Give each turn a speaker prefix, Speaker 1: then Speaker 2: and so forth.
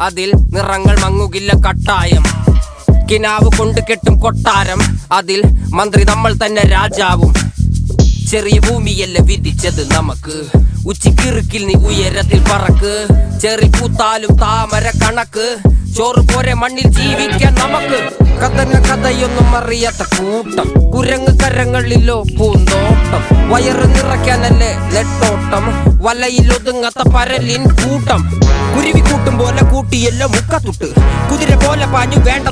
Speaker 1: അതിൽ നിറങ്ങൾ മങ്ങുകില്ല കട്ടായം. കിനാവ് കൊണ്ട് കെട്ടും കൊട്ടാരം, അതിൽ മന്ത്രി നമ്മൾ തന്നെ രാജാവും. ചെറിയ ഭൂമിയല്ല വിധിച്ചത് നമുക്ക്, ഉച്ചിക്കിറുക്കിൽ നീ ഉയരത്തിൽ പറക്ക്. ചെറി പൂത്താലും താമര കണക്ക്, ചോറ് പോരെ മണ്ണിൽ ജീവിക്കാൻ നമുക്ക്. കഥയൊന്നും അറിയാത്ത കൂട്ടം, കുരങ്ങ് കരങ്ങളിലോ പൂന്തോട്ടം. വയറ് നിറയ്ക്കാനല്ലേ നെട്ടോട്ടം, വലയിൽ ഒതുങ്ങാത്ത പരലിൻ കൂട്ടം. കുരുവി കൂട്ടും പോലെ കൂട്ടിയല്ലോ മുക്കത്തുട്ട്, കുതിര പോലെ പാഞ്ഞു വേണ്ട